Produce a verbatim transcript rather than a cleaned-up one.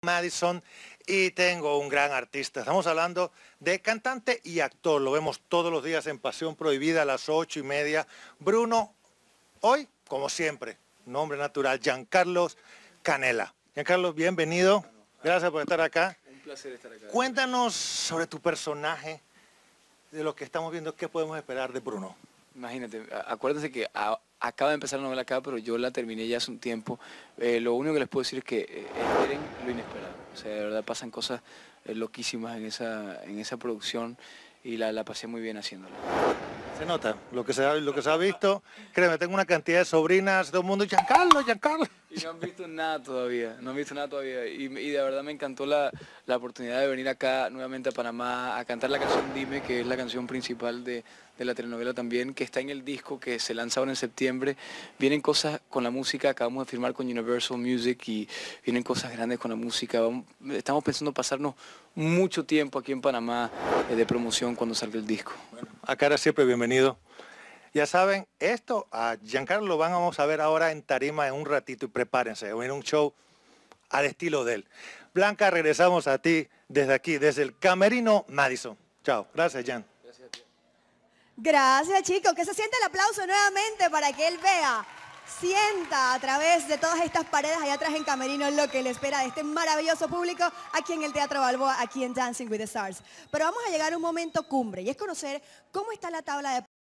Madison y tengo un gran artista. Estamos hablando de cantante y actor. Lo vemos todos los días en Pasión Prohibida a las ocho y media. Bruno, hoy, como siempre, nombre natural, Giancarlo Canela. Giancarlo, bienvenido. Gracias por estar acá. Un placer estar acá. Cuéntanos sobre tu personaje, de lo que estamos viendo, qué podemos esperar de Bruno. Imagínate, acuérdense que a, acaba de empezar la novela acá, pero yo la terminé ya hace un tiempo. Eh, lo único que les puedo decir es que eh, esperen lo inesperado. O sea, de verdad pasan cosas eh, loquísimas en esa, en esa producción y la, la pasé muy bien haciéndola. Se nota, lo que se ha, lo que se ha visto. Créeme, tengo una cantidad de sobrinas, todo el mundo, Giancarlo, Giancarlo. Y no han visto nada todavía, no han visto nada todavía. Y, y de verdad me encantó la, la oportunidad de venir acá nuevamente a Panamá a cantar la canción Dime, que es la canción principal de, de la telenovela también, que está en el disco que se lanza ahora en septiembre. Vienen cosas con la música, acabamos de firmar con Universal Music y vienen cosas grandes con la música. Vamos, estamos pensando pasarnos mucho tiempo aquí en Panamá eh, de promoción cuando salga el disco. Bueno, acá era siempre bienvenido. Ya saben, esto a Giancarlo lo vamos a ver ahora en tarima en un ratito y prepárense, en un show al estilo de él. Blanca, regresamos a ti desde aquí, desde el Camerino Madison. Chao, gracias, Gian. Gracias a ti. Gracias, chicos. Que se sienta el aplauso nuevamente para que él vea, sienta a través de todas estas paredes allá atrás en Camerino lo que le espera de este maravilloso público aquí en el Teatro Balboa, aquí en Dancing with the Stars. Pero vamos a llegar a un momento cumbre y es conocer cómo está la tabla de